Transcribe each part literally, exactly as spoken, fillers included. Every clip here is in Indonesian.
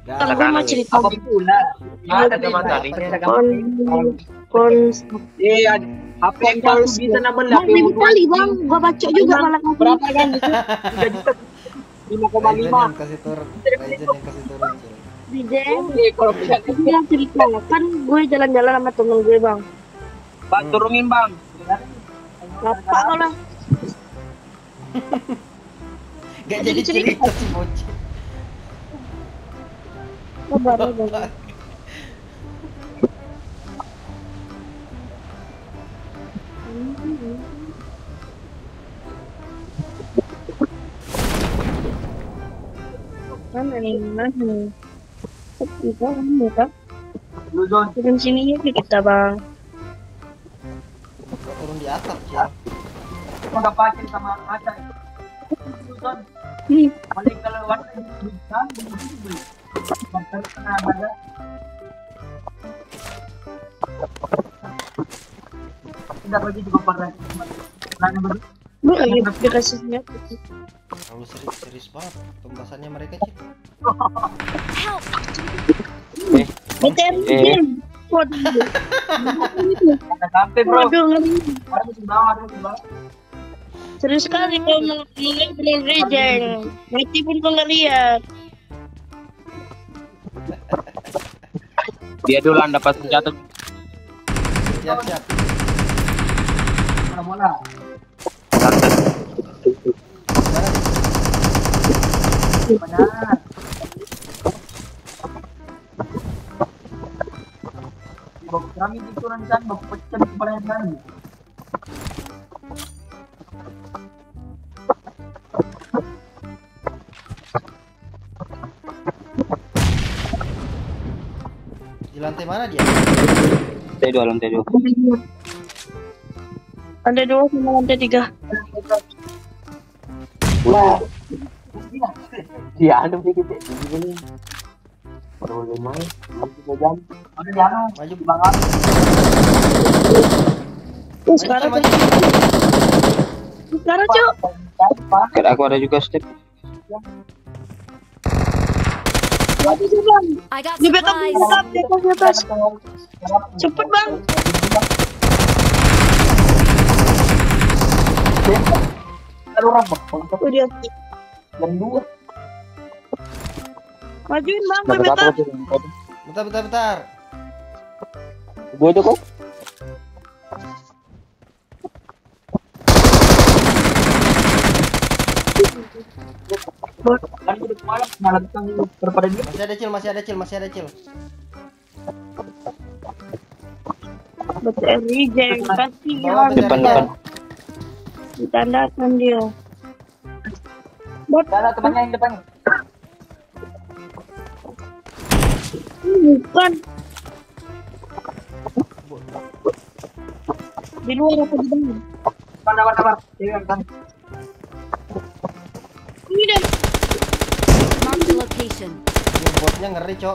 Kan gue mau cerita Apa pula? Ada teman tadi. kon kon Iya, H P kalau bisa nambah bang ribu kali bang, gua baca juga malah kamu. Berapa kan? tiga juta. lima koma lima. Ryzen yang kasih turun. Ryzen yang kasih turun. Cil. Dijeng. Kalau bisa Dia cerita kan gue jalan-jalan sama temen gue bang. Bang turunin bang. Ngapa kau lah? Gak jadi cerita si bocil. Kabar bang. Mana nih, mana nih? Sepi kan, ya Lu Zon. turun sini ya kita bang. Turun di atap ya. Enggak pakai sama Aca. Lu Zon. Hmm. Balik kalau warna bisa beli. Bakal kena badan. Tidak pergi juga parah. Nanya bagi. Gue lagi dikasihnya. Terlalu serius serius banget pembahasannya mereka Cil. B T R game. Waduh. Ada sampai bro. Waduh ngeri. Ada di bawah, ada di bawah. Serius sekali kau ngeliat dengan rejeng. Mati pun kau nggak lihat. Dia duluan dapat senjata. Siap siap. Mana bola? Benar. Bok kami diturunkan bok pecah kepada kami. Di lantai mana dia? Lantai dua, lantai dua. Ada dua sama lantai tiga. Wow. Iya, ada sedikit ya. Begini. Baru lumayan, tiga jam. Ada jalan. Maju Banget. Oh, sekarang maju. sekarang cok. Kayak aku ada juga step. Lagi sih bang. I got Di backup, di supplies. backup, di atas, di atas. Cepet bang. Ada orang bang. Oh dia. Jam dua. Majuin bang, gue backup. Bentar bentar bentar. Gue aja kok. Kan udah kemarin malam kan daripada dia. Masih ada Cil, masih ada Cil, masih ada Cil. B T R reject, pasti Bawa ya. depan depan. Ditandakan dia. Bot, Ada temannya yang depan. bukan. Di luar apa di dalam? Mana mana mana. Iya kan. Ini deh. Mark the location. Ini botnya ngeri, Cok.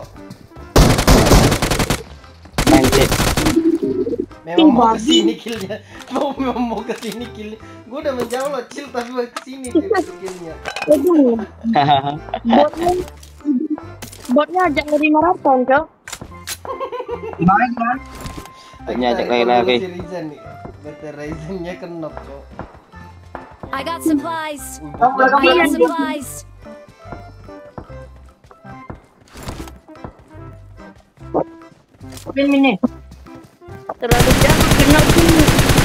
Anjir. Memang mau babi. kesini killnya. Mau memang mau kesini killnya. Gue udah menjauh loh Cil, tapi mau kesini dia killnya. Aduh. Botnya, botnya ajak ngeri maraton, cok. Gimana gimana? Hanya ajak lagi-lagi. Si Ryzen nih. Betul Ryzennya kenok, Cok. I got supplies. Kamu I kamu got supplies. Ini nih. Terlalu jauh, kena sini.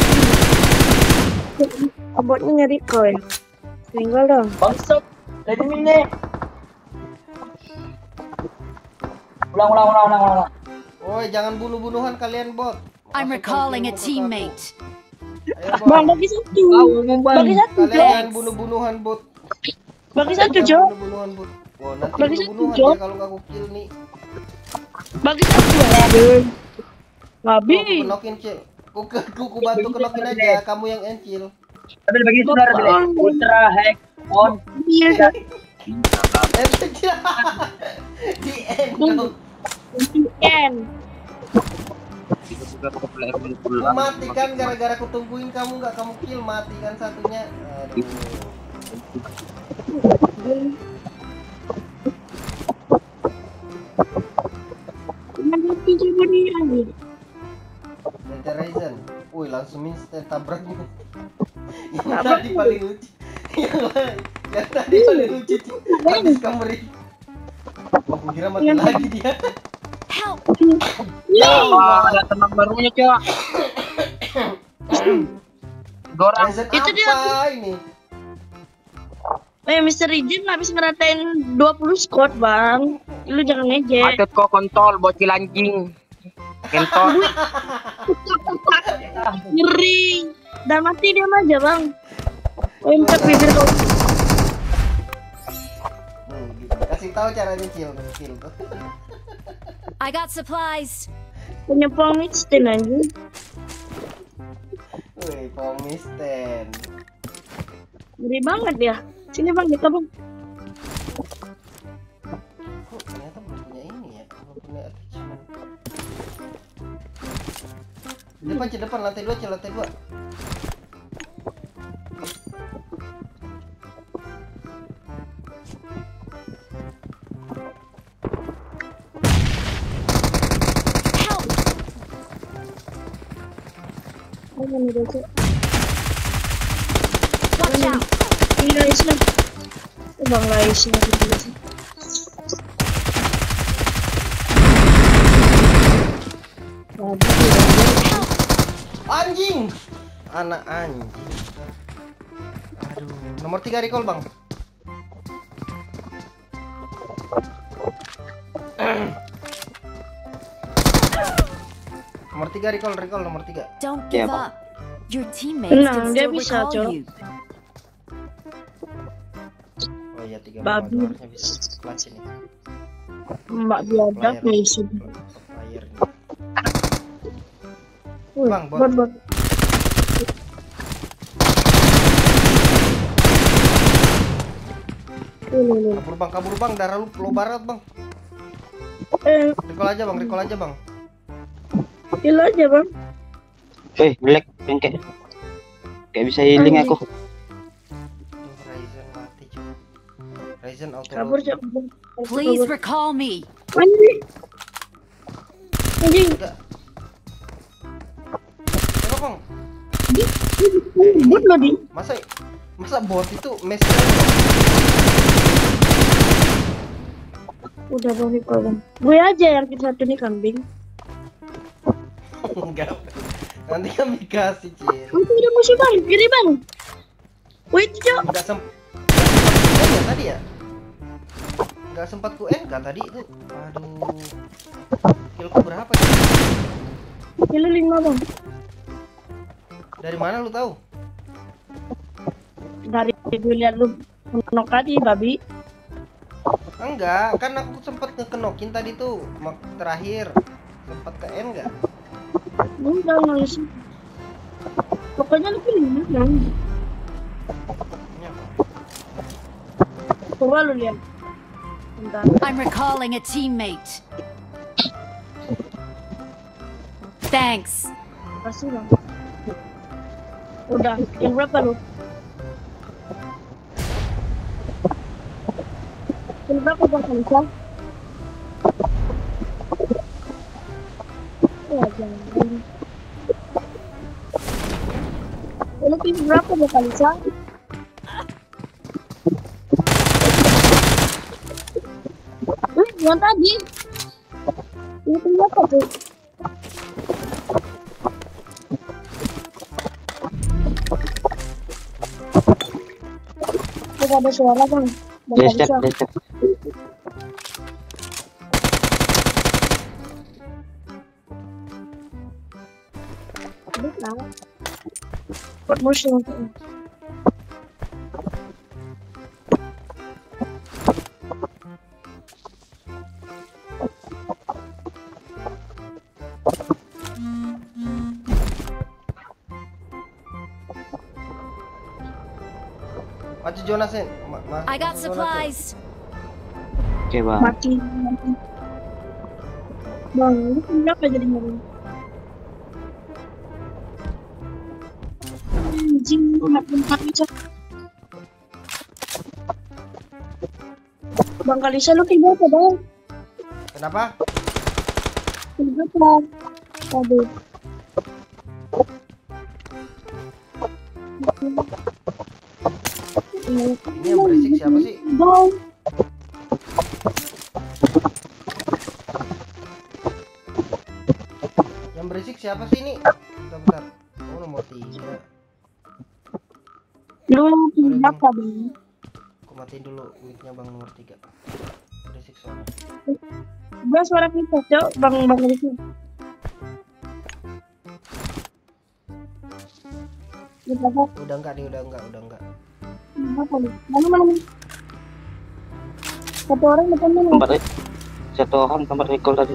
Botnya nyari kau ya. Tinggal dong. Bangsat. Dari ini. Ulang ulang ulang ulang ulang. Woi, jangan bunuh-bunuhan kalian, bot. I'm Masukkan recalling a kill ke teammate. aku. Ayo, bot. Bang, bagi satu. Bang. Bagi satu, Kalian cok. jangan bunuh-bunuhan, bot. Bagi satu, Jangan cok. bunuh-bunuhan, bot. Wah, nanti Bagi satu, bunuh-bunuhan Cok. dia kalau nggak aku kill nih. Bagi satu. Aduh. Aku Ngabi. kenokin, Cil. Aku ke aku, aku bantu kenokin aja, kamu yang encil. Tapi bagi saudara beli. Ultra hack on. Iya. Eh, Cil. Di end dong. Ken. Lu mati kan gara-gara aku tungguin kamu nggak kamu kill, mati kan satunya. Aduh. langsung instan tabraknya. Yang tadi paling lucu. Yang lain, yang tadi paling lucu Cil. Habis kamera. Aku kira mati lagi dia. Help! Wah, ada teman barunya, Cok. Dorang. Reset Itu dia. apa ini? Eh, mister Ijin habis ngeratain dua puluh squad, Bang. Lu jangan ngejek. Macet kok kontol, bocil anjing. Kentot. Ngeri. Udah mati diam aja, Bang. Untuk bibir kau. Hmm, gitu. Kasih tahu caranya Cil, Cil. I got supplies. Punya pengisten anjing. Wih, pomisten. Ngeri banget ya. Sini Bang, kita Bang. Kok ternyata belum punya ini ya? Belum punya attachment. Di depan, Cil, depan lantai dua, Cil, lantai dua. Help! Mana nih, Cek? Watch out! Ini Raisnya. Oh, Bang Raisnya gitu sih. Anjing! Anak anjing. Aduh, nomor tiga recall, Bang. Nomor tiga recall, recall nomor tiga. Don't Yeah, give Bang. up. Your teammates Tenang, can dia still bisa, recall Cok. you. Oh iya, tiga Babi. memang harusnya bisa clutch ini. Mbak biadab ya isu. Player ini. Wih, Bang, bot. bot bot. Ini nih. Kabur Bang, kabur Bang, darah lu lo barat Bang. Eh, Recall aja Bang, recall aja Bang. kill aja Bang. Eh, black kayak kayak bisa healing Anjing. aku. Tuh, Ryzen mati cuy. Ryzen auto Kabur load. Cok. Please Kabur. recall me. Anjing. Anjing. Enggak. Coba Bang. Eh, ini Bot lo di. masa masa bot itu mes Udah Bang recall Bang. Gue aja yang kill satu nih kambing. enggak. Nanti kami kasih Cil. Itu udah musuh Bang, kiri Bang. Wih itu Cok. Enggak sempat ya tadi ya? Enggak sempat ku enggak tadi itu. Aduh. Killku berapa ya? Kill lima Bang. Dari mana lu tahu? Dari gue lihat lu menok tadi babi. Enggak, kan aku sempat ngekenokin tadi tuh mak- terakhir. Sempat ke N enggak? Udah nangis. Pokoknya lu pilih Bang. Ini apa? Coba lu lihat. Bentar. I'm recalling a teammate. Thanks. Kasih Bang. Udah, yang berapa lu? Yang berapa Bang Kalisa? Ya jangan. Lu pilih berapa Bang Kalisa? Wih, yang tadi. Ini pilih berapa tuh? Tidak ada suara Bang. Bang Reset, Kalisa. reset. Nah, buat musuh. Maju Jonasen. Ma- ma- I got maju Jonasen. supplies. Oke, Bang. Mati. Mati. Bang, ini kenapa jadi ngeri? Anjing, enak bentar aja. Bang Kalisa lu kill berapa Bang? Kenapa? Kill berapa? Aduh. siapa sih? Bau. Yang berisik siapa sih ini? Bentar, bentar. Oh, nomor tiga. Lu Sorry, Bang. apa, Bang? Aku matiin dulu mic-nya Bang nomor tiga. Berisik soalnya. Gua suara kita, Cok. Bang Bang itu. Apa? Udah enggak nih, udah enggak, udah enggak. Apa nih? Mana mana? Satu orang depan mana? Tempat satu orang tempat recall tadi.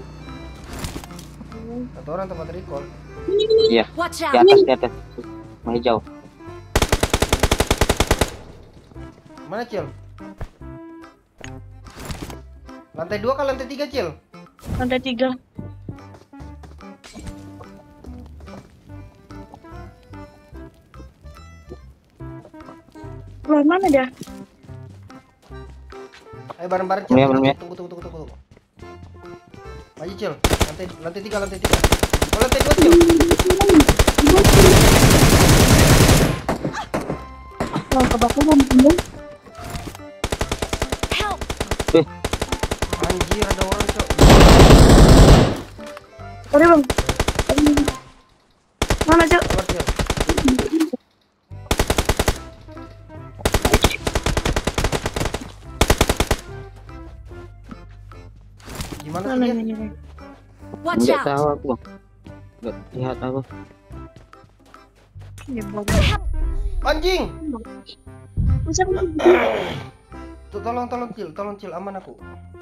Satu orang tempat recall. Ini ini. Iya. Watch Di out! atas di atas. Mau hijau. Mana Cil? Lantai dua ke lantai tiga Cil? Lantai tiga. Keluar mana dia? Ayo bareng-bareng Cil. Belum ya, belum ya. Tunggu, tunggu, tunggu, tunggu, tunggu. Maju Cil. Lantai lantai tiga, lantai tiga. Oh, lantai dua Cil. Wah, kebakaran belum? Help! Eh, Anjir, ada orang Cil. Sorry, Bang. Mana, Cok? Keluar Cil. Gimana sih Mana dia? ini? Watch enggak out! tahu aku, Bang. Enggak lihat aku. Ya, Bang. Anjing. Bisa kan? Tuh, tolong, tolong Cil, tolong Cil, aman aku.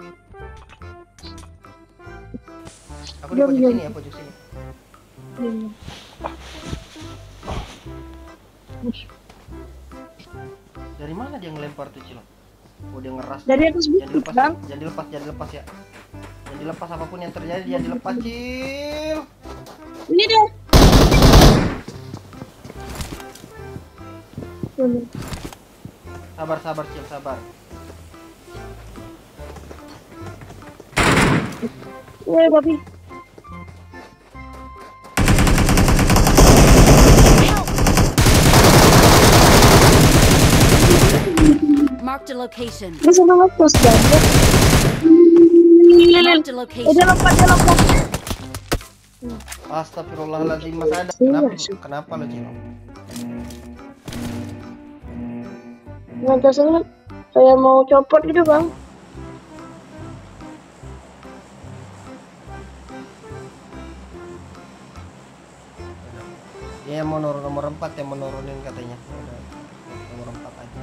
Aku di Diam, pojok diam. sini ya, pojok sini. Ini. Dari mana dia ngelempar tuh Cil? Oh, dia ngeras. Dari atas Jangan bukit, dilepas, Bang. jangan dilepas, jangan dilepas ya. Jangan dilepas apapun yang terjadi, jangan dilepas Cil. Ini dia. Ini. Sabar, sabar Cil, sabar. Woi, babi. Marked a location. Bisa ngepost dan. Lilin. Marked a Udah location. lompat, dia lompat. Astagfirullahaladzim, Mas ada. Kenapa? Kenapa lo Cil? Nanti saya saya mau copot gitu, Bang. Dia mau nurun nomor empat, yang menurunin katanya. Udah, nomor empat aja.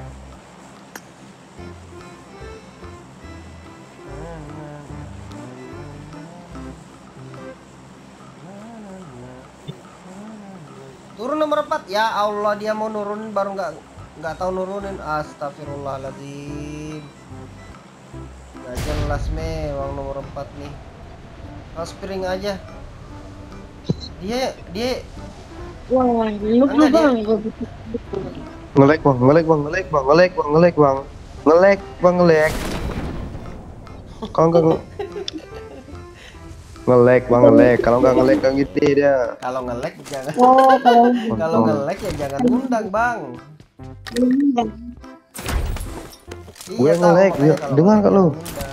Turun nomor empat. Ya Allah, dia mau nurunin baru nggak nggak tahu nurunin. Astagfirullahaladzim. Nggak jelas me, uang nomor empat nih. Harus piring aja. Dia dia Wah, lu Anda dia- Bang. Ngelek bang, ngelek bang, ngelek bang, ngelek bang, ngelek bang, ngelek bang, ngelek. Kalau nggak nge- ngelek bang, ngelek. Kalau nggak ngelek kan gitu dia. kalau nge-lag jangan Oh, kalau kalau nge-lag ya jangan undang, Bang. Gue Iya, tahu, nge-lag, makanya ya. kalau Dengar nge-lag nggak lu? jangan undang.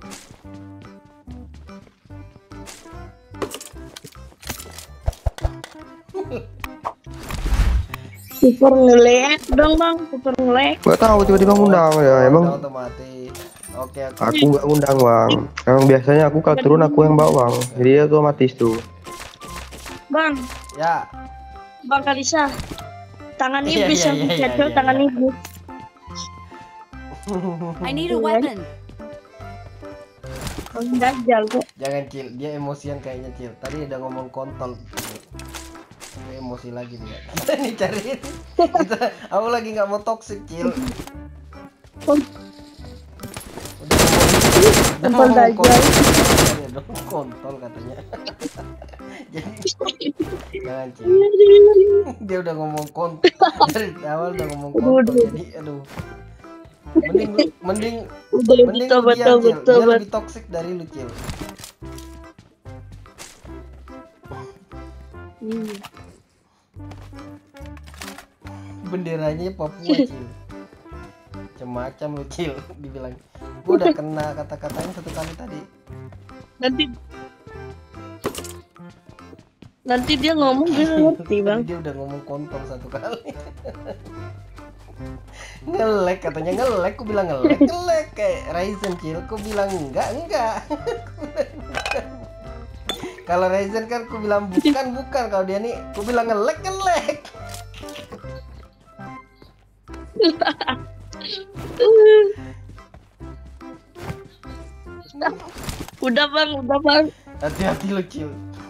super ngelek dong, Bang. Super ngelek. Gak tahu tiba-tiba ngundang ya, emang Udah otomatis. Oke, oke. aku nggak ngundang bang. Emang biasanya aku kalau turun aku yang bawa bang. Jadi dia otomatis tuh. Bang, Ya, Bang Kalisa. Tangan Iya, iblis iya, yang iya, iya, jatuh, iya, tangan iya. iblis. I need a weapon. Bang Dajjal kok. jangan Cil, dia emosian kayaknya Cil. Tadi udah ngomong kontol. Dia emosi lagi dia. Kita nih cariin. Kita, aku lagi nggak mau toxic Cil. Udah Kontol ngomong Dajjal. kontol. Ya dong, kontol katanya. Jadi jangan Cil. Dia udah ngomong kontol dari awal udah ngomong kontol. Jadi aduh. Mending lu- mending Udah mending betul lu betul diam, Cil. betul Dia betul. lebih toxic dari lu Cil. Hmm. Benderanya Papua Cil. Macam-macam lu Cil, dibilang. Gua udah kena kata-katanya satu kali tadi. Nanti nanti dia ngomong gue ngerti Tadi bang. dia udah ngomong kontol satu kali. Ngelek katanya ngelek, ku bilang ngelek, ngelek kayak Ryzen Cil, ku bilang enggak, enggak. Kalau Ryzen kan ku bilang bukan, bukan. Kalau dia nih ku bilang ngelek, ngelek. Udah bang, udah bang. Hati-hati lu Cil.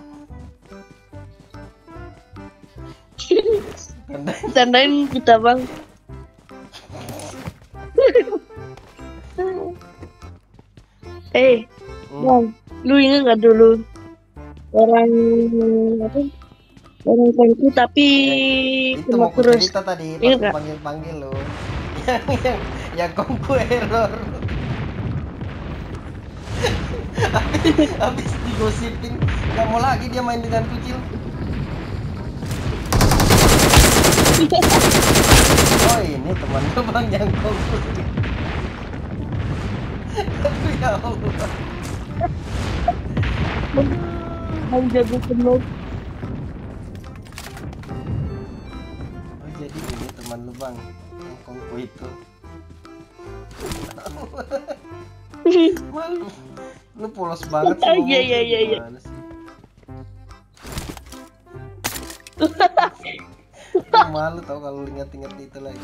Tandain kita bang. Eh, Hmm. bang, lu ingat gak dulu orang apa? Orang kongku tapi Itu cuma mau ku terus. cerita tadi pas Ingat ku gak? panggil-panggil lu. Yang yang yang kongku error. habis, habis digosipin nggak mau lagi dia main dengan kucil. Oh ini teman lu bang yang kongku. Aduh ya Allah. Bang jago penuh. Oh jadi ini teman lu bang yang kongku itu. Malu. Lu polos banget sih. Iya, ngomongnya, iya, iya, iya. gimana sih? Gua malu tau kalau ingat-ingat itu lagi.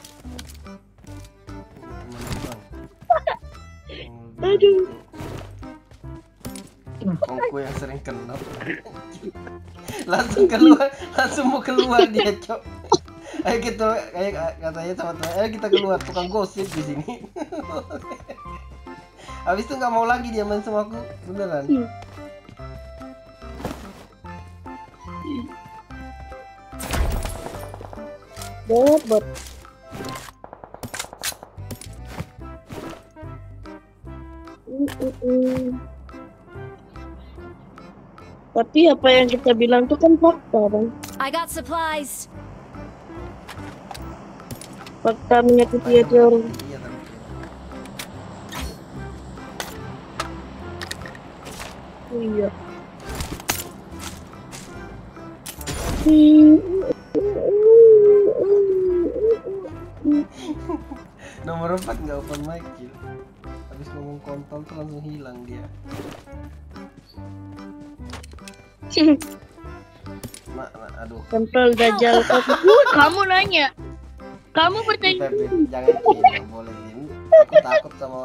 Teman lu bang. Aduh. Kongku yang sering kenap. Langsung keluar, langsung mau keluar dia, Cok. Ayo kita kayak katanya sama teman, ayo kita keluar, tukang gosip di sini. Habis itu nggak mau lagi dia main sama aku, beneran. Bot, bot. Mm, mm, mm. Tapi apa yang kita bilang tuh kan fakta bang. I got supplies. Fakta menyakiti hati orang. Iya tapi. Oh, iya. Hmm. Nomor empat nggak open mic, Cil. Habis ngomong kontol tuh langsung hilang dia. Mak, mak, aduh. Kontrol dajal kau. Uh, kamu nanya. Kamu percaya? Beb, jangan Cil, nggak boleh Cil. Aku takut sama.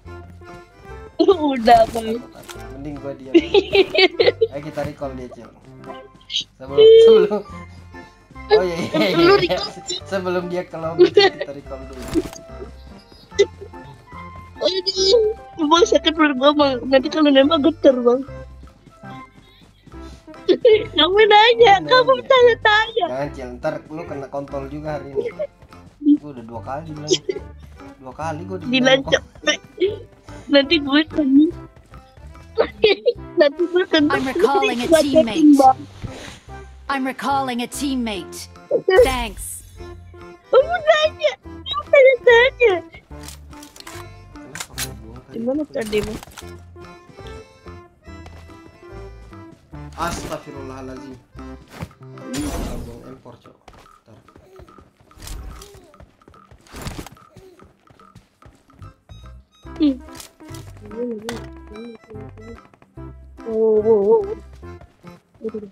Udah bang. Takut, takut. Mending gua diam. Ayo kita recall dia, Cil. Sebelum sebelum. Oh iya iya, iya, Lu iya. recall. Sebelum dia ke lobby kita recall dulu. Aduh, bang sakit perut gua bang. Nanti kalau nembak getar bang. Kamu nanya, Nanya. kamu tanya-tanya. Jangan Cil, ntar lu kena kontol juga hari ini. Gua udah dua kali bilang. Dua kali gua dibilang Bilang kontol. capek. Nanti gue kena. Nanti gue kena. I'm recalling a Gua teammate. checking, Bang. I'm recalling a teammate. Thanks. Kamu nanya, kamu tanya-tanya. Kenapa gua buang tadi? Gimana tadi bang? Astagfirullahaladzim. Abang impor cok. Ntar. Hmm. Oh, oh, oh. Aduh,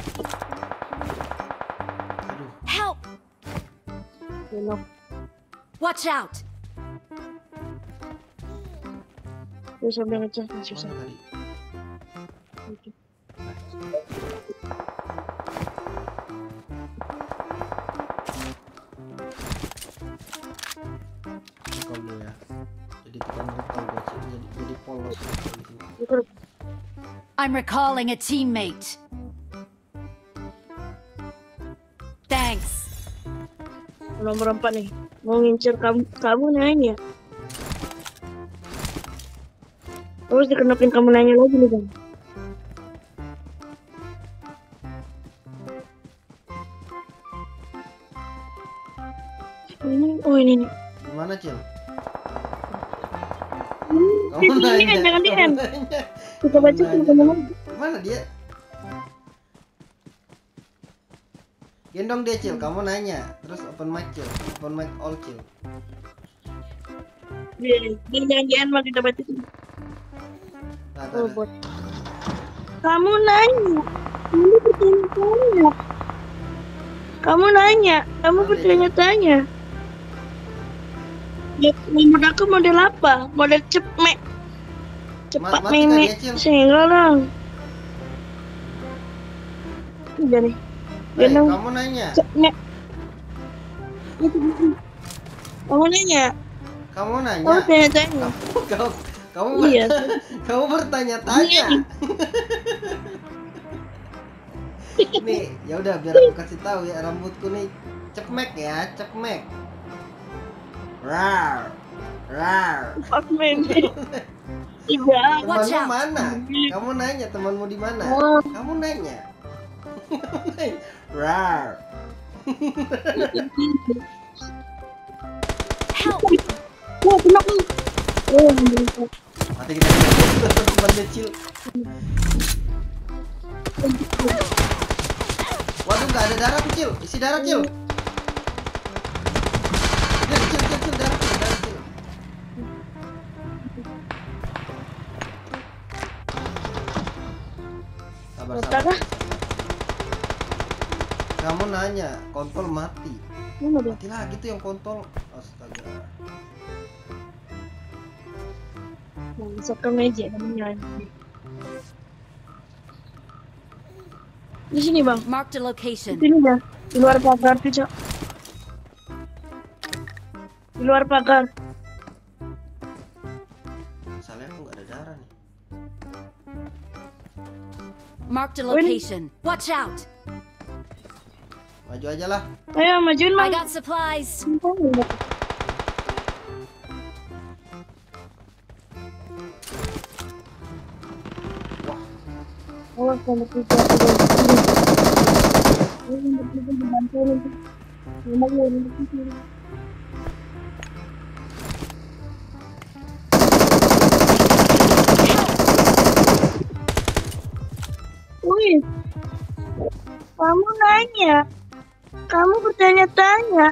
Aduh. Help! enak. Watch out! Gue sambil ngecek susah. Mana tadi? Recall dulu ya. Jadi tekan recall gua Cil. Jadi jadi polos di sini. I'm recalling a teammate. Thanks. Nomor empat nih. Mau ngincer kamu, kamu nanya. Terus dikenapin kamu nanya lagi nih bang. Ini, oh ini nih. Gimana Cil? Kamu Ini nanya. kan, jangan di Kamu end. nanya. Kita baca Kamu tuh nanya. teman-teman. Mana dia? Gendong dia Cil, kamu nanya. Terus open mic Cil, open mic all Cil. Dia dia jangan di end mah kita baca tuh. Nah, Oh, tada. bot. Kamu nanya. Kamu bertanya-tanya. Kamu nanya. Kamu Mana bertanya-tanya. Ya, model aku model apa? Model cepmek. Cepat Ma- mati kah memek. dia, Cil? Sehingga lang. Udah nih. Eh, Gendong. kamu nanya. Cepmek. Itu, itu. Kamu nanya. Kamu nanya. Kamu tanya-tanya. Kamu kamu kamu, Iya. berta- kamu bertanya-tanya. Nih, ya udah biar aku kasih tahu ya, rambutku nih cepmek ya, cepmek. Rar. Rar. Fuck memek. Iya. Watch Temanmu out. mana? Kamu nanya temanmu di mana? Oh. Kamu nanya. Kamu nanya. Rar. Help! Wah, kena aku. Oh, mendekat. Mati kita teman kecil. Waduh, nggak ada darah kecil. Isi darah kecil. Kecil, kecil, kecil, kecil, darah kecil, darah kecil. Sabar, Mata sabar. kah? Kamu nanya, kontol mati. Mana dia? Mati lagi tuh yang kontol. Astaga. Masuk ke meja namanya. Di sini bang. Marked a location. Di sini dah. Di luar pagar tuh cok. Di luar pagar. Masalahnya aku nggak ada darah nih. Marked a Oh, ini. location. Watch out! Maju aja lah. Ayo majuin I bang. got supplies. Awas kalau kita Wih, kamu nanya, kamu bertanya-tanya.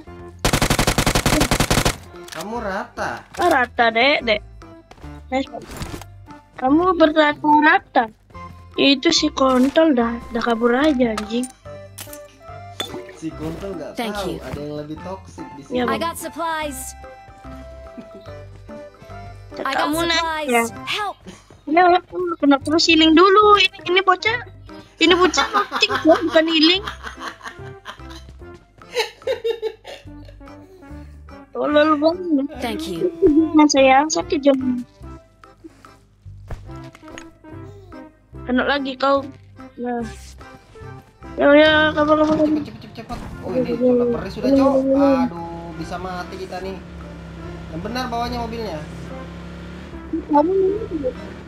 Kamu rata. Ah, rata dek, dek. Kamu berrata-rata. Itu si kontol dah, dah kabur aja anjing. Si kontol nggak Thank tahu you. ada yang lebih toksik di sini. Ya, I Bang. got supplies. I got Kamu nanya. supplies. Help! Ya, kena terus healing dulu. Ini ini bocah. Ini bocah nothing kok, bukan healing. Tolol banget. Thank you. Nah, sayang, sakit jangan. Kena lagi kau. Nah. Ya ya, kabar kabar. Cepet cepet cepet cepet. Oh ini sudah perih sudah cok. Aduh bisa mati kita nih. Yang benar bawanya mobilnya. Kamu ini.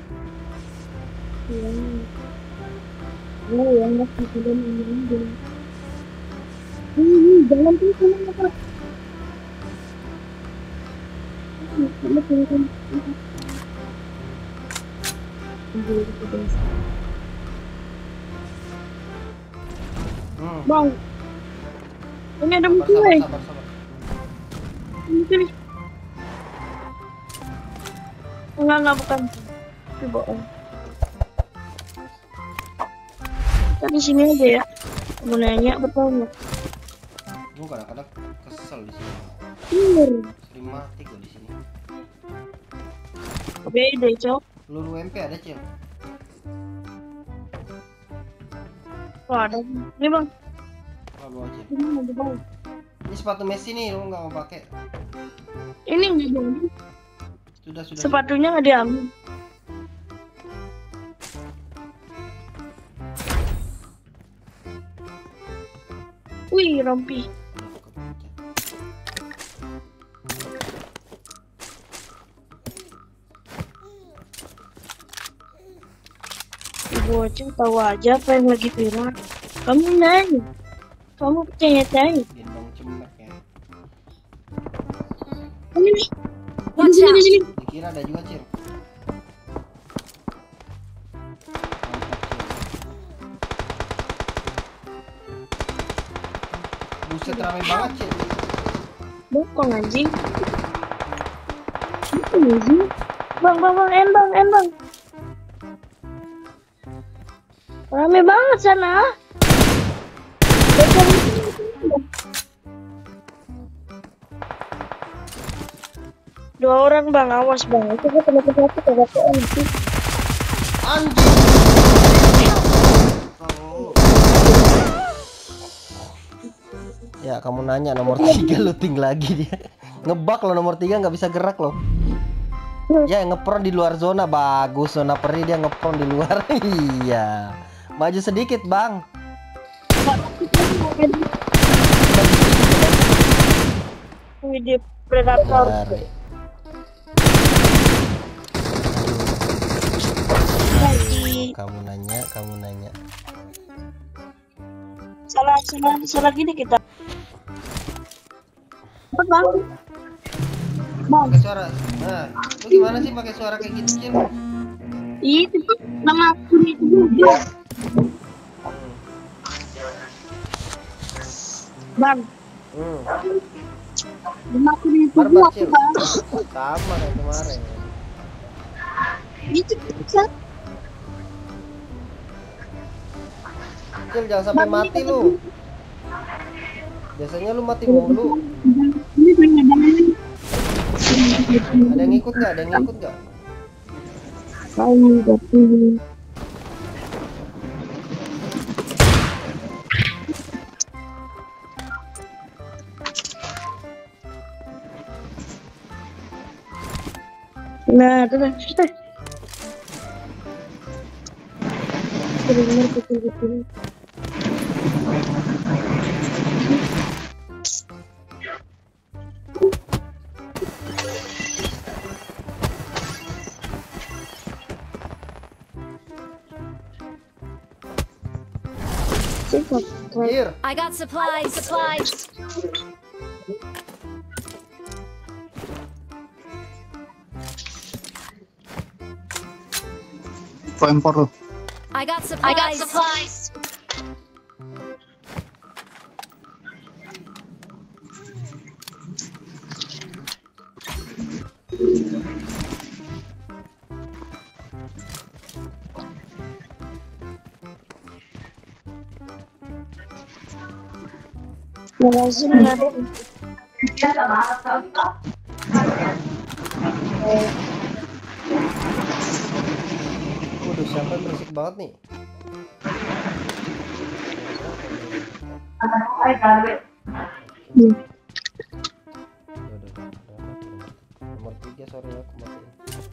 Ya. Oh, yang nggak bisa dan ini. Ini jalan tuh sana apa? Ini kan. Hmm. Bang, ini ada Sabar musuh sabar eh. sabar sabar. Ini sini. Enggak, enggak bukan. Itu bohong. Kita di sini aja ya. Mau nanya bertanya. Gue kadang-kadang kesel di sini. Iya. Sering mati gue di sini. Beda, cok. Peluru M P ada cil. Oh, ada. Ini bang. Oh, bawa cil. Ini ada bang. Ini sepatu Messi nih, lu nggak mau pakai? Ini nggak diambil. Sudah sudah. Sepatunya nggak diambil. Wih, rompi. Bocah tahu aja apa yang lagi viral. Kamu nanya, kamu percaya-tanya. Gendong cemek ya. Ini nih, di Watch sini, di out! sini. Dikira ada juga cil. Buset rame banget Cil. Bokong anjing. Itu anjing. Bang, bang, bang, en bang, en bang. Rame banget sana. Bokong. Dua orang bang, awas bang. Itu gue teman teman aku kagak tahu anjing. Anjing. Ya kamu nanya nomor tiga looting lagi dia. Ngebug lo nomor tiga nggak bisa gerak lo. Ya ngepron di luar zona bagus, zona perih dia ngepron di luar. Iya. Maju sedikit bang. Video predator. Dari. Lagi. Kamu nanya, kamu nanya. Salah, salah, salah gini kita. Apa bang? Bang, Pakai suara. Nah, lu gimana sih pakai suara kayak gitu Cil? itu tuh nama akun itu juga. Bang, Hmm. nama akun itu Barbar juga Cil. bang. Sama kayak kemarin. Itu bisa. Cil jangan sampai mati lu. Biasanya lu mati mulu. Ini banyak banget. Ada yang ngikut nggak? Ada yang ngikut nggak? Tahu tapi. Nah, itu dah. Sudah. Benar betul betul. Here. I got supplies. Supplies. Lempar lo. I got supplies. I got supplies. Lazim ada. Waduh, siapa yang berisik banget nih? Hmm. Udah, udah, udah, udah. Nomor tiga sorry ya, aku matiin.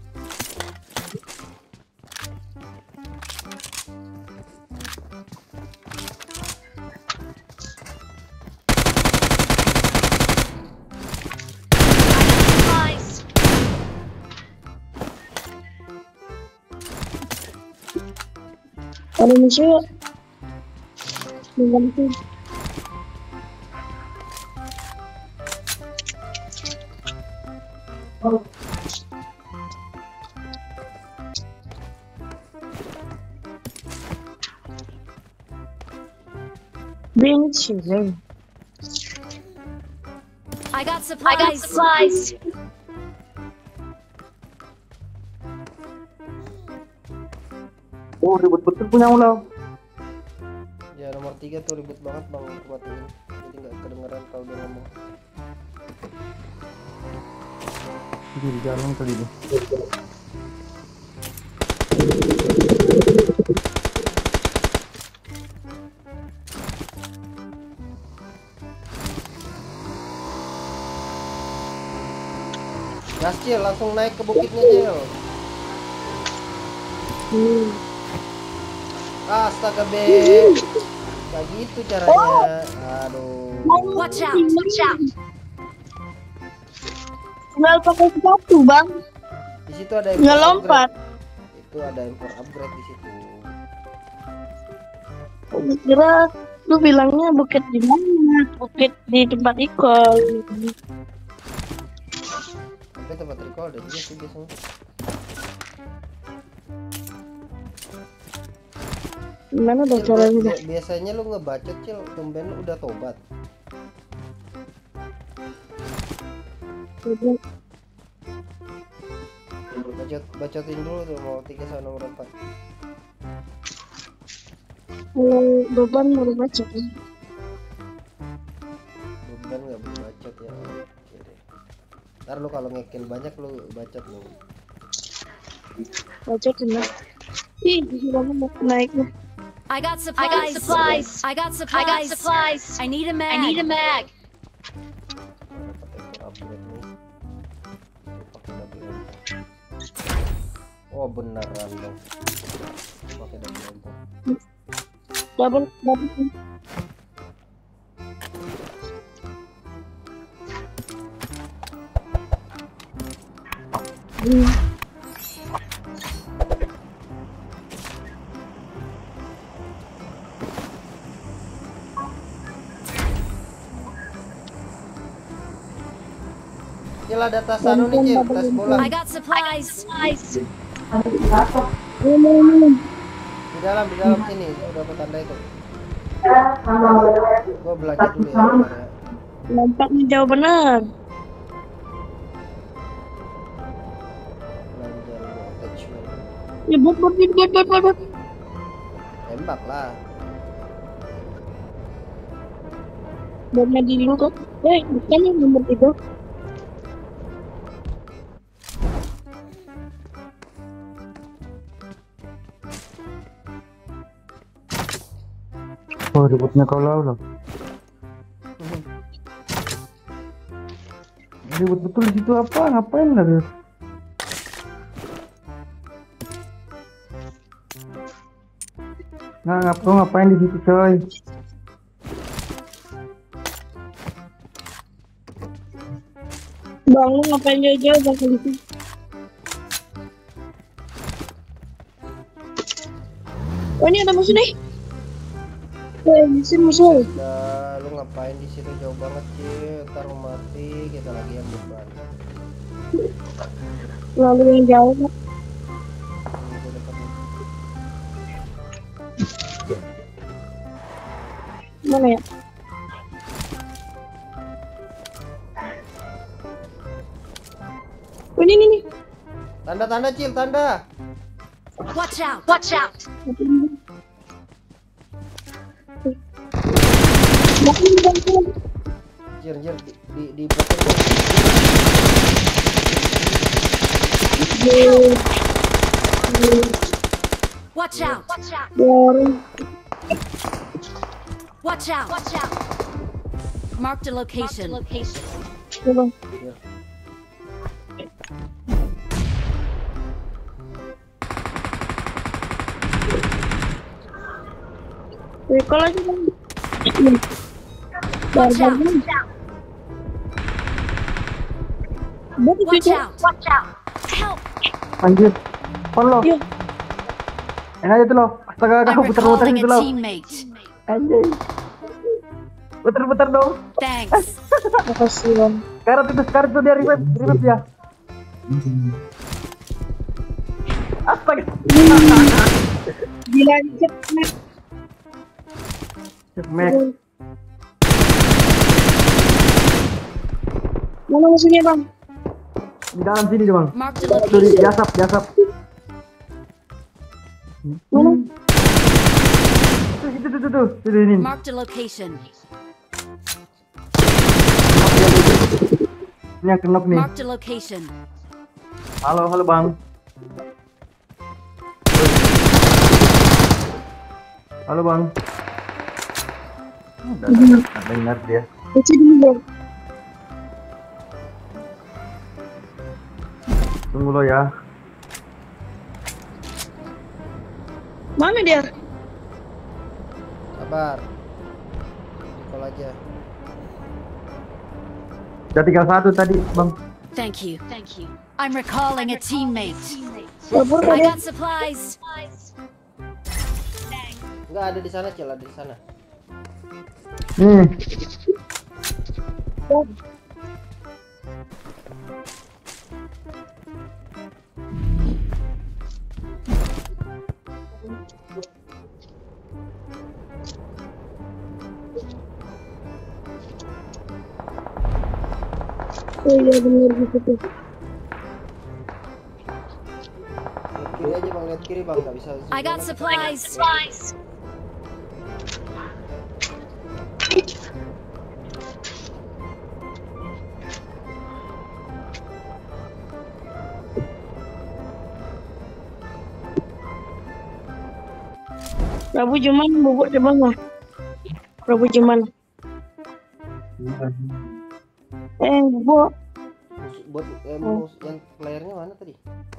Supplies. Ada musuh. Mengganti. Benci, Zeng. I got supplies. I got supplies. Oh, ribet betul punya ulang. Ya nomor tiga tuh ribet banget bang, aku matiin. Jadi nggak kedengeran kalau dia ngomong. Di jalan kali ini. Gas Cil, langsung naik ke bukitnya Cil. Hmm. Astaga be. Gak gitu caranya. Aduh. Watch out. Watch out. Tinggal pakai sepatu, Bang. Di situ ada Nggak import lompat. upgrade. Itu ada import upgrade di situ. Gua kira lu bilangnya bukit di mana? Bukit di tempat ikol. Tapi tempat recall ada juga sih biasanya. Gimana dong Cil, caranya? bi- biasanya lu ngebacot Cil, tumben lu udah tobat. Bacot, bacotin dulu tuh mau tiga sama nomor empat. Kalau beban baru baca. Beban nggak boleh bacot ya. Oke deh. Ntar lu kalau ngekill banyak lu bacot lu. Baca kena. Ih, kamu mau naik nih. I got supplies. I got supplies. I got supplies. I got supplies. I need a mag. I need a mag. Oh beneran dong. Pakai double ammo. Double, double. Hmm. Cil ada tas anu nih Cil, tas bola. I got supplies. Di dalam, di dalam sini, udah dapat tanda itu. Gua belanja dulu ya. Bentar ya. Lompatnya jauh bener. Belanja dulu attachment. Ya buat buat buat buat buat buat. Tembak lah. Buatnya di lingkup. Eh, bukan yang nomor tiga. Oh, ributnya kalau loh. Ribut betul di situ apa? Ngapain lagi? Nah, ngap lo ngapain di situ, coy? Bang, lu ngapain jauh-jauh bang di situ? Oh, ini ada musuh nih. Eh, musuh musuh. Nah, lu ngapain di situ jauh banget Cil? Ntar lu mati, kita lagi yang beban. Lalu yang jauh. Bang. Ini gua dapat nih. Mana ya? Oh, ini, ini, ini. Tanda-tanda Cil, tanda. Watch out. Watch out. Jir, jir, di di di belakang gua. Watch out. Watch out. Warung. Watch out. Watch out. Marked a location. Coba. Jir. Recall aja bang. Watch out. Buat Watch itu. out. Watch out. Help. Anjir. Pon lo. Iya. Enak aja tuh lo. Astaga, I'm aku putar-putar recalling gitu a lo. teammate. Anjir. Putar-putar dong. Thanks. Makasih bang. Karat itu, karat itu dia revive, revive dia. Astaga. Gila cek. Max. Mana musuhnya bang? Di dalam sini dong, Bang. Marked a Tuh, di location. asap, di asap. Mana? Tuh, itu tuh, tuh, tuh, tuh, ini. Marked a location. Ini yang kenok nih. Marked a location. Halo, halo Bang. Halo Bang. Udah, udah dengar dia. Baca dulu bang. Tunggu lo ya. Mana dia? Sabar. Recall aja. Udah tinggal satu tadi, Bang. Thank you. Thank you. I'm recalling a teammate. Kabur I kali. got supplies. Enggak ada di sana Cil, ada di sana. Nih. Oh iya bener gitu tuh. Lihat kiri aja bang, lihat kiri bang, nggak bisa. I got supplies. Prabu cuman bubuk di bawah. Prabu cuman. Eh bubuk. Buat eh, mus- yang playernya mana tadi?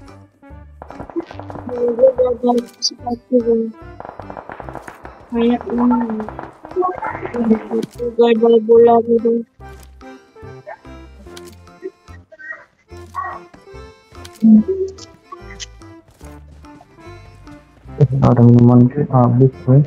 Dia gagal sepatu. Kayak ini. Gagal bola gitu. Ada minuman habis nih.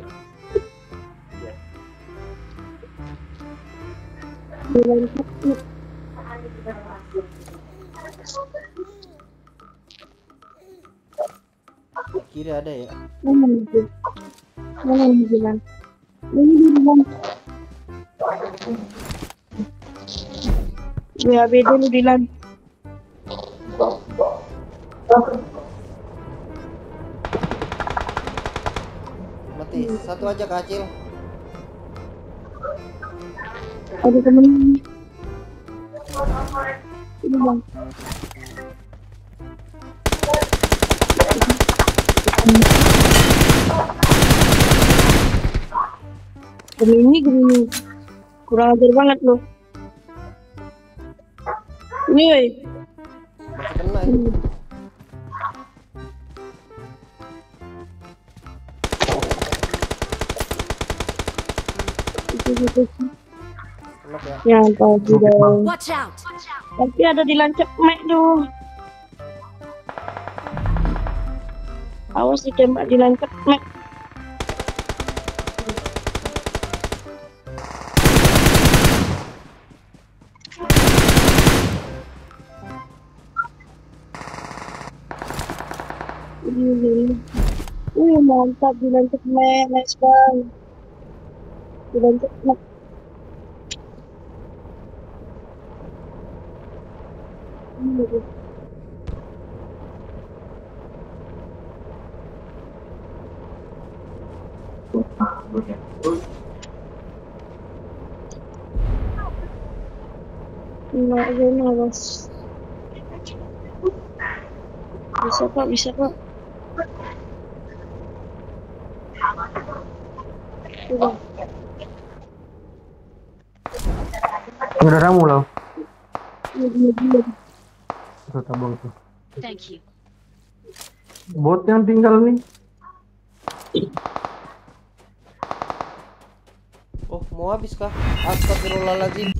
Kiri ada ya? Mana nih? Mana nih jalan? Ini di dalam. Ya beda lu bilang. Mati, satu aja kecil. Ada temen ini. Ini bang. Gemini, Gemini. Kurang ajar banget lo. Ini woi. Masih kena ini. Itu gitu sih. Knock ya. Ya tadi dong. Watch out. Tapi ada di lancap mek tuh. Awas ditembak di lancap mek. Wih mantap di lancap mek, nice bang. Di lancap mek. Ini lagi. Enggak gini bos. Bisa kok, bisa kok. Coba. Udah ramu loh. Ini dia dia. Tuh tabung tuh. Thank you. Bot yang tinggal nih. Oh, mau habis kah? Astagfirullahaladzim.